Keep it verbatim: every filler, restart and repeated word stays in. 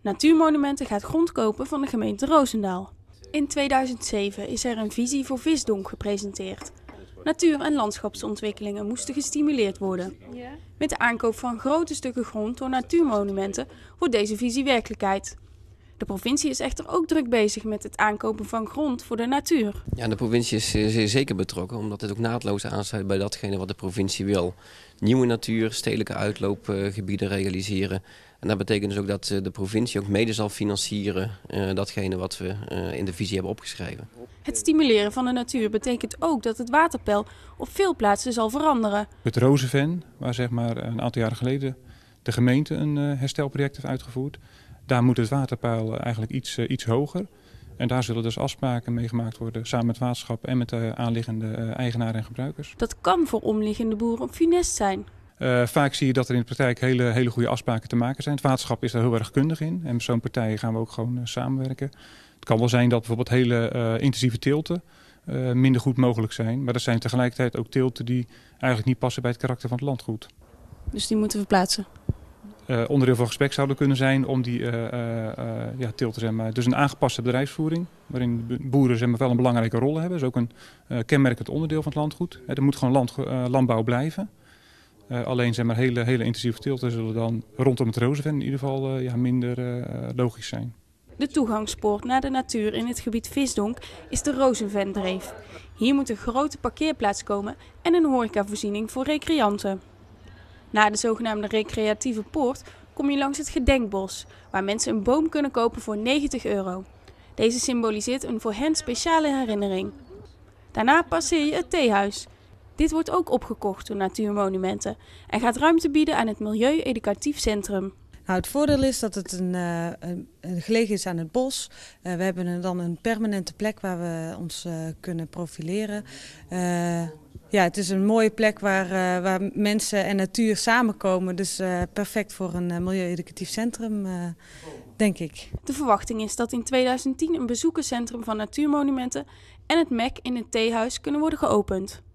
Natuurmonumenten gaat grond kopen van de gemeente Roosendaal. In tweeduizend zeven is er een visie voor Visdonk gepresenteerd. Natuur- en landschapsontwikkelingen moesten gestimuleerd worden. Met de aankoop van grote stukken grond door natuurmonumenten wordt deze visie werkelijkheid. De provincie is echter ook druk bezig met het aankopen van grond voor de natuur. Ja, de provincie is zeer zeker betrokken, omdat het ook naadloos aansluit bij datgene wat de provincie wil. Nieuwe natuur, stedelijke uitloopgebieden realiseren. En dat betekent dus ook dat de provincie ook mede zal financieren uh, datgene wat we uh, in de visie hebben opgeschreven. Het stimuleren van de natuur betekent ook dat het waterpeil op veel plaatsen zal veranderen. Het Rozenven, waar zeg maar een aantal jaren geleden de gemeente een uh, herstelproject heeft uitgevoerd, daar moet het waterpeil eigenlijk iets, uh, iets hoger. En daar zullen dus afspraken mee gemaakt worden samen met het waterschap en met de aanliggende uh, eigenaren en gebruikers. Dat kan voor omliggende boeren funest zijn. Uh, vaak zie je dat er in de praktijk hele, hele goede afspraken te maken zijn. Het waterschap is daar heel erg kundig in en met zo'n partij gaan we ook gewoon uh, samenwerken. Het kan wel zijn dat bijvoorbeeld hele uh, intensieve teelten uh, minder goed mogelijk zijn. Maar er zijn tegelijkertijd ook teelten die eigenlijk niet passen bij het karakter van het landgoed. Dus die moeten we verplaatsen? Uh, onderdeel van gesprek zou er kunnen zijn om die uh, uh, uh, ja, teelten, zeg maar, dus een aangepaste bedrijfsvoering, waarin de boeren zeg maar, wel een belangrijke rol hebben. Dat is ook een uh, kenmerkend onderdeel van het landgoed. Uh, er moet gewoon land, uh, landbouw blijven. Uh, alleen zeg maar, hele, hele intensieve teelten zullen dan rondom het Rozenven in ieder geval uh, ja, minder uh, logisch zijn. De toegangspoort naar de natuur in het gebied Visdonk is de Rozenvendreef. Hier moet een grote parkeerplaats komen en een horecavoorziening voor recreanten. Na de zogenaamde recreatieve poort kom je langs het Gedenkbos, waar mensen een boom kunnen kopen voor negentig euro. Deze symboliseert een voor hen speciale herinnering. Daarna passeer je het theehuis. Dit wordt ook opgekocht door Natuurmonumenten en gaat ruimte bieden aan het Milieu-educatief Centrum. Nou, het voordeel is dat het een, uh, een, een gelegen is aan het bos. Uh, we hebben een, dan een permanente plek waar we ons uh, kunnen profileren. Uh, ja, het is een mooie plek waar, uh, waar mensen en natuur samenkomen. Dus uh, perfect voor een uh, milieu-educatief centrum, uh, denk ik. De verwachting is dat in tweeduizend tien een bezoekerscentrum van Natuurmonumenten en het M E C in het theehuis kunnen worden geopend.